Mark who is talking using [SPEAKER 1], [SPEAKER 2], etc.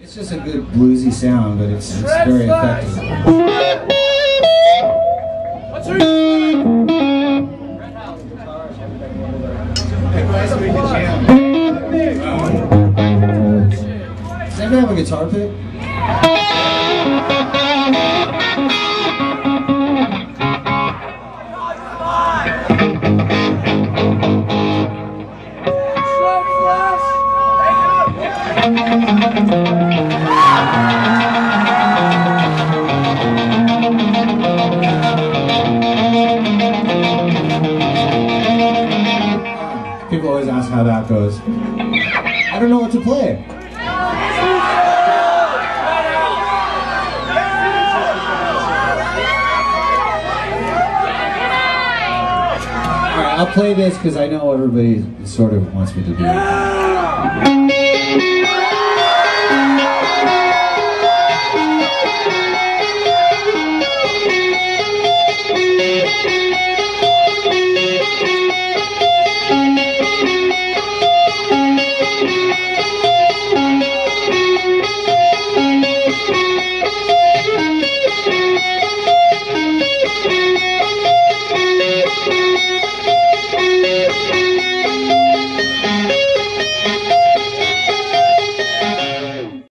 [SPEAKER 1] It's just a good bluesy sound, but it's very effective.
[SPEAKER 2] What's your
[SPEAKER 1] Does anybody have a guitar pick? People always ask how that goes. I don't know what to play. Alright, I'll play this because I know everybody sort of wants me to do it.